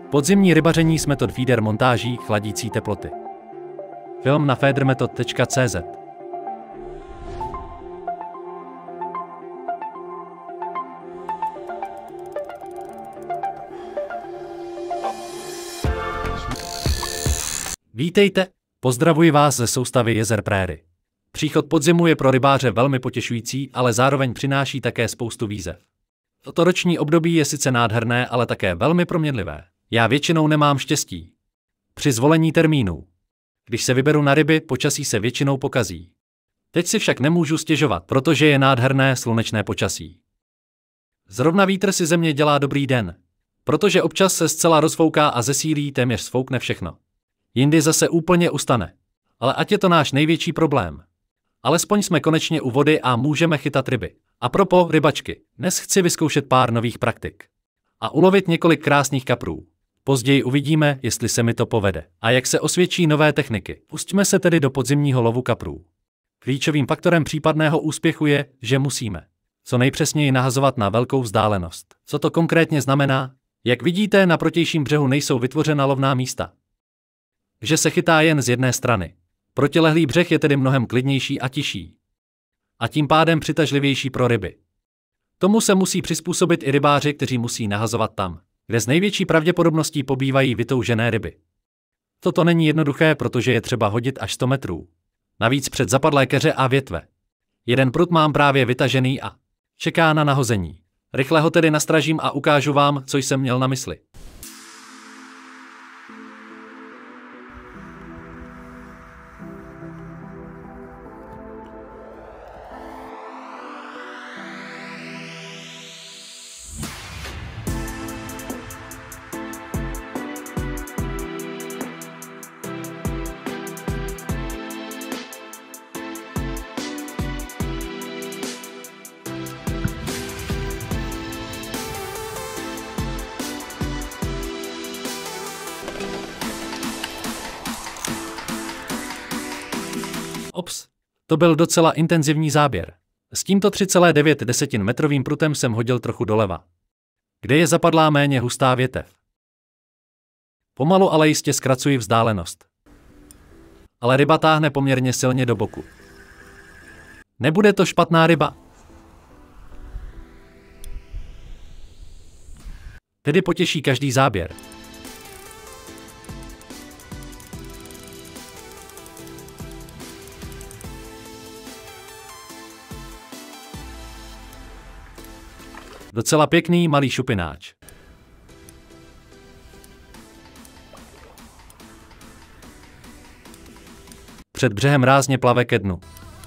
Podzimní rybaření s metod feeder montáží chladící teploty. Film na feedermetod.cz. Vítejte, pozdravuji vás ze soustavy jezer Prairie. Příchod podzimu je pro rybáře velmi potěšující, ale zároveň přináší také spoustu výzev. Toto roční období je sice nádherné, ale také velmi proměnlivé. Já většinou nemám štěstí při zvolení termínů. Když se vyberu na ryby, počasí se většinou pokazí. Teď si však nemůžu stěžovat, protože je nádherné slunečné počasí. Zrovna vítr si ze mě dělá dobrý den, protože občas se zcela rozfouká a zesílí téměř sfoukne všechno. Jindy zase úplně ustane. Ale ať je to náš největší problém. Alespoň jsme konečně u vody a můžeme chytat ryby. A propos rybačky, dnes chci vyzkoušet pár nových praktik. A ulovit několik krásných kaprů. Později uvidíme, jestli se mi to povede. A jak se osvědčí nové techniky. Pustíme se tedy do podzimního lovu kaprů. Klíčovým faktorem případného úspěchu je, že musíme co nejpřesněji nahazovat na velkou vzdálenost. Co to konkrétně znamená? Jak vidíte, na protějším břehu nejsou vytvořena lovná místa. Že se chytá jen z jedné strany. Protilehlý břeh je tedy mnohem klidnější a tišší. A tím pádem přitažlivější pro ryby. Tomu se musí přizpůsobit i rybáři, kteří musí nahazovat tam, kde s největší pravděpodobností pobývají vytoužené ryby. Toto není jednoduché, protože je třeba hodit až 100 metrů. Navíc před zapadlé keře a větve. Jeden prut mám právě vytažený a čeká na nahození. Rychle ho tedy nastražím a ukážu vám, co jsem měl na mysli. Ops, to byl docela intenzivní záběr. S tímto 3,9 metrovým prutem jsem hodil trochu doleva, kde je zapadlá méně hustá větev. Pomalu, ale jistě zkracuji vzdálenost. Ale ryba táhne poměrně silně do boku. Nebude to špatná ryba. Tedy potěší každý záběr. Docela pěkný malý šupináč. Před břehem rázně plave ke dnu.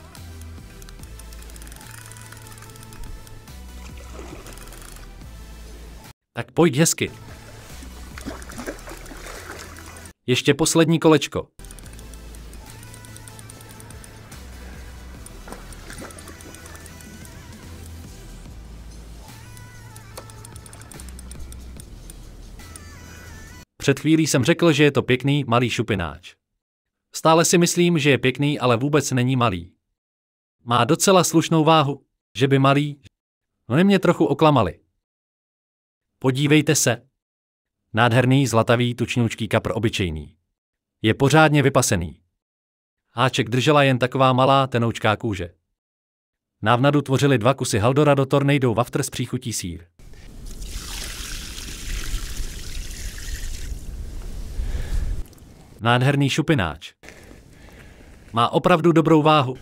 Tak pojď hezky. Ještě poslední kolečko. Před chvílí jsem řekl, že je to pěkný malý šupináč. Stále si myslím, že je pěkný, ale vůbec není malý. Má docela slušnou váhu, že by malý. Oni mě trochu oklamali. Podívejte se. Nádherný zlatavý tučňoučký kapr obyčejný. Je pořádně vypasený. Háček držela jen taková malá tenoučká kůže. Návnadu tvořily 2 kusy Haldorado Tornado Wafter s příchutí sýr. Nádherný šupináč. Má opravdu dobrou váhu.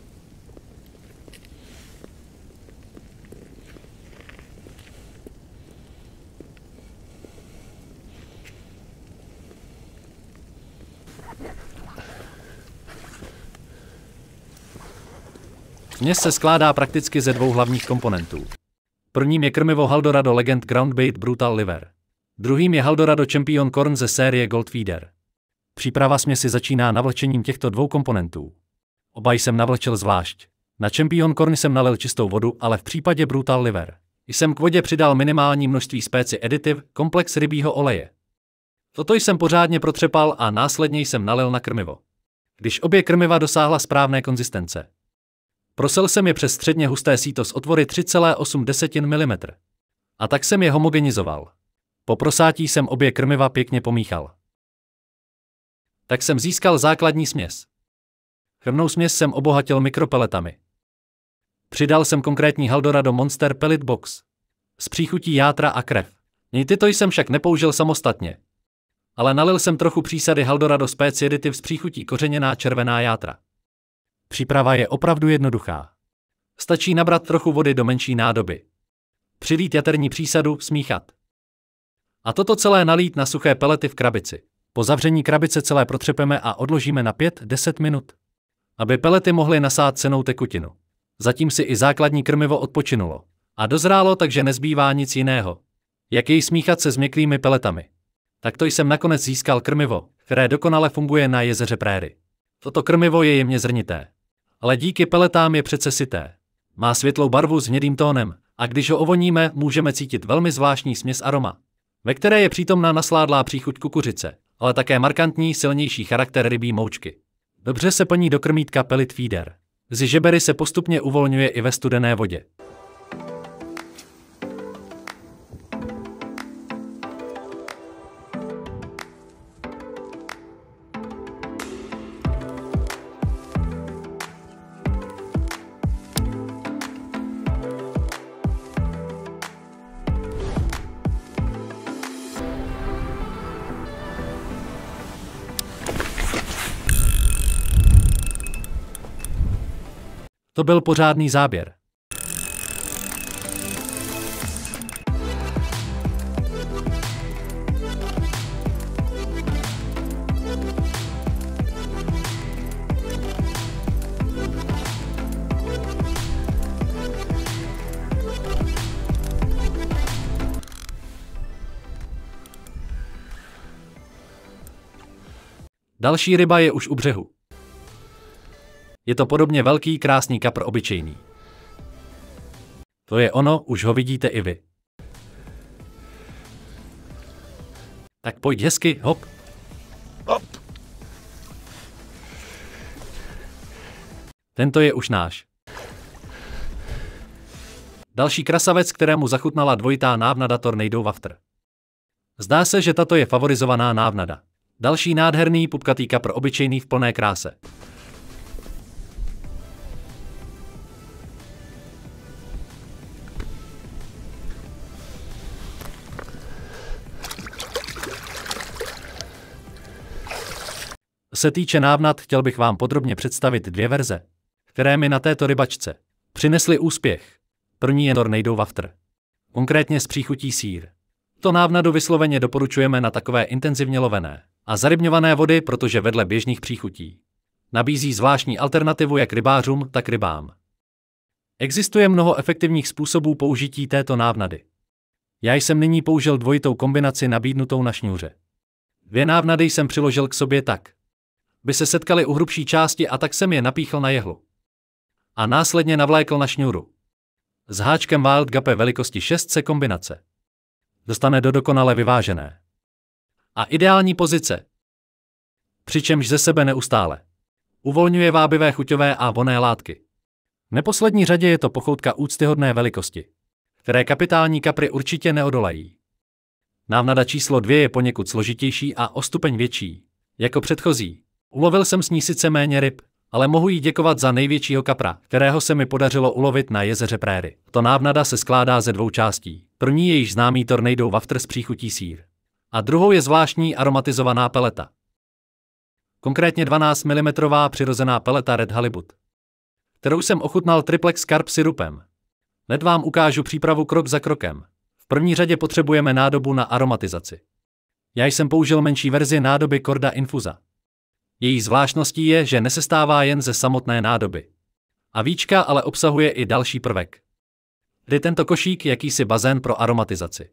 Směs se skládá prakticky ze 2 hlavních komponentů. Prvním je krmivo Haldorado Legend Groundbait Brutal Liver. Druhým je Haldorado Champion Corn ze série Gold Feeder. Příprava směsi začíná navlčením těchto 2 komponentů. Oba jsem navlčil zvlášť. Na Champion Corn jsem nalil čistou vodu, ale v případě Brutal Liver jsem k vodě přidal minimální množství Speci Additive, komplex rybího oleje. Toto jsem pořádně protřepal a následně jsem nalil na krmivo. Když obě krmiva dosáhla správné konzistence, prosil jsem je přes středně husté síto s otvory 3,8 mm. A tak jsem je homogenizoval. Po prosátí jsem obě krmiva pěkně pomíchal. Tak jsem získal základní směs. Krmnou směs jsem obohatil mikropeletami. Přidal jsem konkrétní Haldorado Monster Pellet Box s příchutí játra a krev. Tyto jsem však nepoužil samostatně. Ale nalil jsem trochu přísady Haldorado Speciality s příchutí kořeněná červená játra. Příprava je opravdu jednoduchá. Stačí nabrat trochu vody do menší nádoby. Přilít jaterní přísadu, smíchat. A toto celé nalít na suché pelety v krabici. Po zavření krabice celé protřepeme a odložíme na 5–10 minut, aby pelety mohly nasát cennou tekutinu. Zatím si i základní krmivo odpočinulo a dozrálo, takže nezbývá nic jiného, jak jej smíchat se změklými peletami. Takto jsem nakonec získal krmivo, které dokonale funguje na jezeře Prairie. Toto krmivo je jemně zrnité, ale díky peletám je přece syté. Má světlou barvu s hnědým tónem a když ho ovoníme, můžeme cítit velmi zvláštní směs aroma, ve které je přítomná nasládlá příchuť kukuřice, ale také markantní, silnější charakter rybí moučky. Dobře se plní do krmítka pellet feeder. Z žebery se postupně uvolňuje i ve studené vodě. To byl pořádný záběr. Další ryba je už u břehu. Je to podobně velký, krásný kapr obyčejný. To je ono, už ho vidíte i vy. Tak pojď hezky, hop. Hop. Tento je už náš. Další krasavec, kterému zachutnala dvojitá návnada Tornado Wafter. Zdá se, že tato je favorizovaná návnada. Další nádherný pupkatý kapr obyčejný v plné kráse. Se týče návnad, chtěl bych vám podrobně představit dvě verze, které mi na této rybačce přinesly úspěch. První je Tornado Wafter, konkrétně s příchutí sýr. To návnadu vysloveně doporučujeme na takové intenzivně lovené a zarybňované vody, protože vedle běžných příchutí nabízí zvláštní alternativu jak rybářům, tak rybám. Existuje mnoho efektivních způsobů použití této návnady. Já jsem nyní použil dvojitou kombinaci nabídnutou na šňůře. Dvě návnady jsem přiložil k sobě tak, by se setkaly u hrubší části a tak jsem je napíchl na jehlu. A následně navlékl na šňůru. S háčkem Wild Gape velikosti 6 se kombinace dostane do dokonale vyvážené a ideální pozice, přičemž ze sebe neustále uvolňuje vábivé chuťové a vonné látky. V neposlední řadě je to pochoutka úctyhodné velikosti, které kapitální kapry určitě neodolají. Návnada číslo 2 je poněkud složitější a o stupeň větší, jako předchozí. Ulovil jsem s ní sice méně ryb, ale mohu jí děkovat za největšího kapra, kterého se mi podařilo ulovit na jezeře Prairie. To návnada se skládá ze dvou částí. První je již známý Tornado Wafter s příchutí sýr. A druhou je zvláštní aromatizovaná peleta. Konkrétně 12 mm přirozená peleta Red Halibut, kterou jsem ochutnal triplex carb syrupem. Hned vám ukážu přípravu krok za krokem. V první řadě potřebujeme nádobu na aromatizaci. Já jsem použil menší verzi nádoby Corda Infusa. Její zvláštností je, že nesestává jen ze samotné nádoby. A víčka ale obsahuje i další prvek. Kdy tento košík jakýsi bazén pro aromatizaci.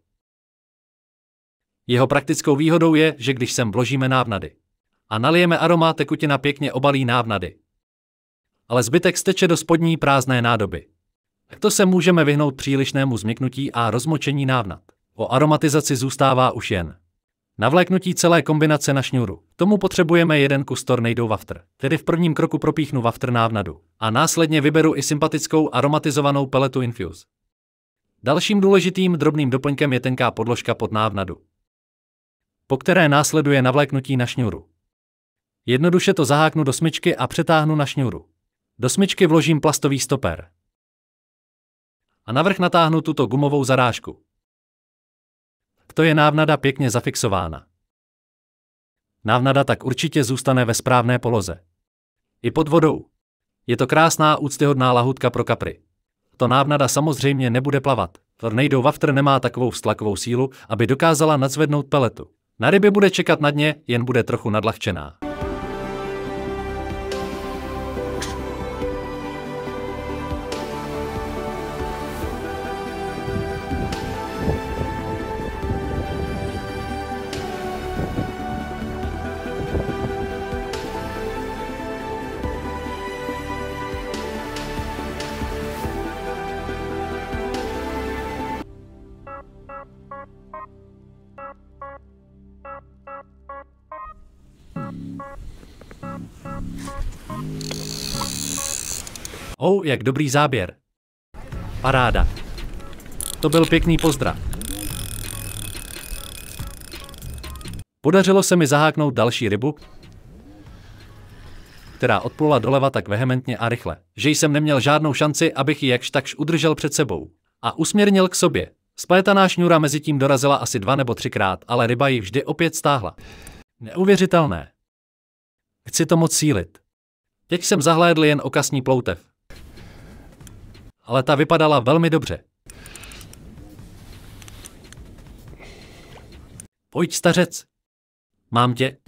Jeho praktickou výhodou je, že když sem vložíme návnady a nalijeme aroma, tekutina pěkně obalí návnady. Ale zbytek steče do spodní prázdné nádoby. Takto se můžeme vyhnout přílišnému změknutí a rozmočení návnad. O aromatizaci zůstává už jen navléknutí celé kombinace na šňůru. K tomu potřebujeme jeden kus Tornado Wafter, tedy v prvním kroku propíchnu Wafter návnadu a následně vyberu i sympatickou aromatizovanou peletu Infuse. Dalším důležitým drobným doplňkem je tenká podložka pod návnadu, po které následuje navléknutí na šňůru. Jednoduše to zaháknu do smyčky a přetáhnu na šňůru. Do smyčky vložím plastový stopér. A navrch natáhnu tuto gumovou zarážku. To je návnada pěkně zafixována. Návnada tak určitě zůstane ve správné poloze. I pod vodou. Je to krásná úctyhodná lahutka pro kapry. To návnada samozřejmě nebude plavat. Tornado Wafter nemá takovou vztlakovou sílu, aby dokázala nadzvednout peletu. Na rybě bude čekat na dně, jen bude trochu nadlahčená. Jak dobrý záběr. Paráda. To byl pěkný pozdrav. Podařilo se mi zaháknout další rybu, která odplula doleva tak vehementně a rychle, že jsem neměl žádnou šanci, abych ji jakž takž udržel před sebou a usměrnil k sobě. Splétaná šňůra mezi tím dorazila asi 2 nebo 3krát, ale ryba ji vždy opět stáhla. Neuvěřitelné. Chci to moc sílit. Teď jsem zahlédl jen okasní ploutev. Ale ta vypadala velmi dobře. Pojď, stařec. Mám tě.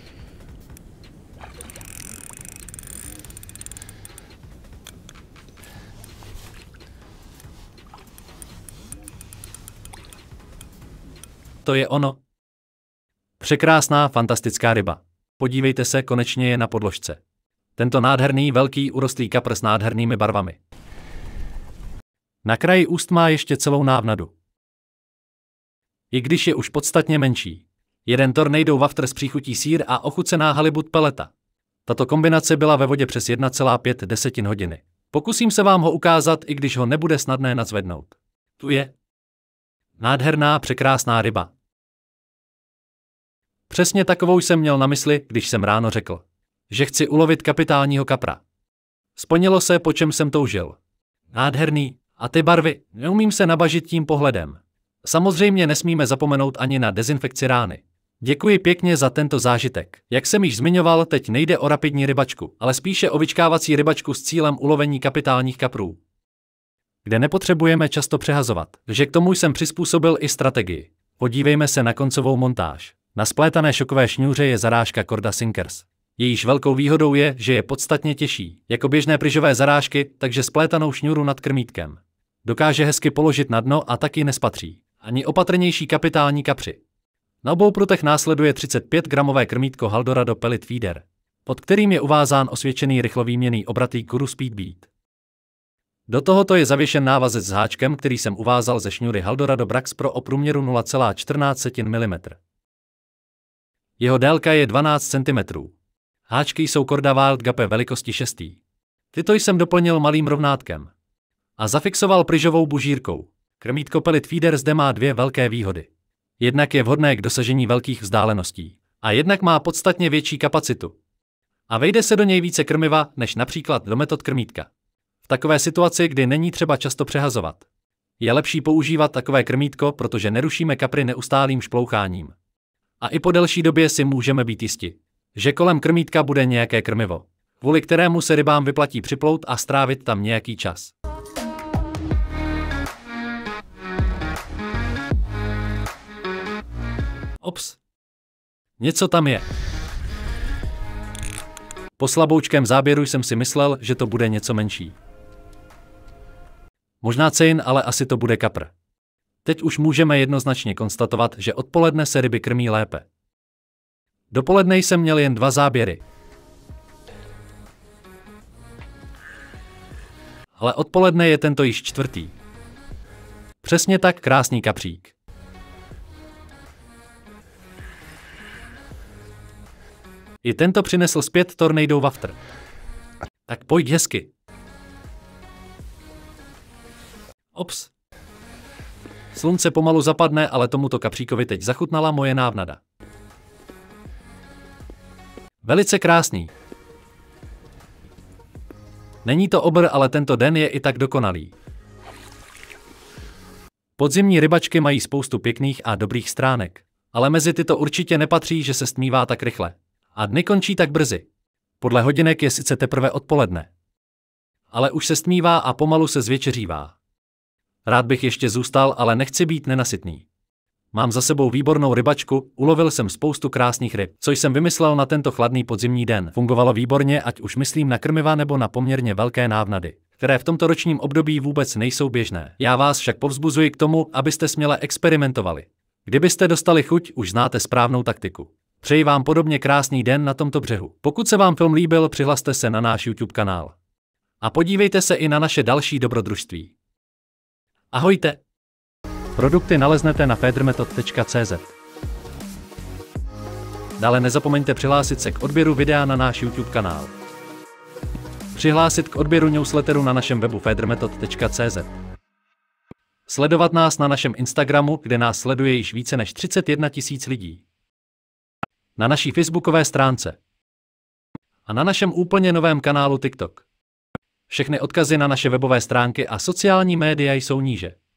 To je ono. Překrásná, fantastická ryba. Podívejte se, konečně je na podložce. Tento nádherný, velký, urostlý kapr s nádhernými barvami. Na kraji úst má ještě celou návnadu. I když je už podstatně menší. Jeden Tornado Wafter s příchutí sýr a ochucená halibut peleta. Tato kombinace byla ve vodě přes 1,5 hodiny. Pokusím se vám ho ukázat, i když ho nebude snadné nadzvednout. Tu je. Nádherná, překrásná ryba. Přesně takovou jsem měl na mysli, když jsem ráno řekl, že chci ulovit kapitálního kapra. Splnilo se, po čem jsem toužil. Nádherný. A ty barvy, neumím se nabažit tím pohledem. Samozřejmě nesmíme zapomenout ani na dezinfekci rány. Děkuji pěkně za tento zážitek. Jak jsem již zmiňoval, teď nejde o rapidní rybačku, ale spíše o vyčkávací rybačku s cílem ulovení kapitálních kaprů, kde nepotřebujeme často přehazovat, že k tomu jsem přizpůsobil i strategii. Podívejme se na koncovou montáž. Na splétané šokové šňůře je zarážka Korda Sinkers. Jejíž velkou výhodou je, že je podstatně těžší, jako běžné pryžové zarážky, takže splétanou šňůru nad krmítkem dokáže hezky položit na dno a taky nespatří ani opatrnější kapitální kapři. Na obou prutech následuje 35gramové krmítko Haldorado Pellet Feeder, pod kterým je uvázán osvědčený rychlovýměnný obratý Kuru Speedbeat. Do tohoto je zavěšen návazec s háčkem, který jsem uvázal ze šňůry Haldorado Brax Pro o průměru 0,14 mm. Jeho délka je 12 cm. Háčky jsou Korda Wild Gape velikosti 6. Tyto jsem doplnil malým rovnátkem a zafixoval pryžovou bužírkou. Krmítko Pellet Feeder zde má 2 velké výhody. Jednak je vhodné k dosažení velkých vzdáleností a jednak má podstatně větší kapacitu. A vejde se do něj více krmiva, než například do metod krmítka. V takové situaci, kdy není třeba často přehazovat, je lepší používat takové krmítko, protože nerušíme kapry neustálým šploucháním. A i po delší době si můžeme být jisti, že kolem krmítka bude nějaké krmivo, kvůli kterému se rybám vyplatí připlout a strávit tam nějaký čas. Ops. Něco tam je. Po slaboučkém záběru jsem si myslel, že to bude něco menší. Možná cejn, ale asi to bude kapr. Teď už můžeme jednoznačně konstatovat, že odpoledne se ryby krmí lépe. Dopoledne jsem měl jen 2 záběry. Ale odpoledne je tento již 4. Přesně tak, krásný kapřík. I tento přinesl zpět Tornado Wafter. Tak pojď hezky. Ops. Slunce pomalu zapadne, ale tomuto kapříkovi teď zachutnala moje návnada. Velice krásný. Není to obr, ale tento den je i tak dokonalý. Podzimní rybačky mají spoustu pěkných a dobrých stránek, ale mezi tyto určitě nepatří, že se stmívá tak rychle. A dny končí tak brzy. Podle hodinek je sice teprve odpoledne. Ale už se stmívá a pomalu se zvečeřívá. Rád bych ještě zůstal, ale nechci být nenasytný. Mám za sebou výbornou rybačku, ulovil jsem spoustu krásných ryb, co jsem vymyslel na tento chladný podzimní den. Fungovalo výborně, ať už myslím na krmiva nebo na poměrně velké návnady, které v tomto ročním období vůbec nejsou běžné. Já vás však povzbuzuji k tomu, abyste směle experimentovali. Kdybyste dostali chuť, už znáte správnou taktiku. Přeji vám podobně krásný den na tomto břehu. Pokud se vám film líbil, přihlaste se na náš YouTube kanál. A podívejte se i na naše další dobrodružství. Ahojte! Produkty naleznete na federmethod.cz. Dále nezapomeňte přihlásit se k odběru videa na náš YouTube kanál. Přihlásit k odběru newsletteru na našem webu federmethod.cz. Sledovat nás na našem Instagramu, kde nás sleduje již více než 31 000 lidí. Na naší facebookové stránce. A na našem úplně novém kanálu TikTok. Všechny odkazy na naše webové stránky a sociální média jsou níže.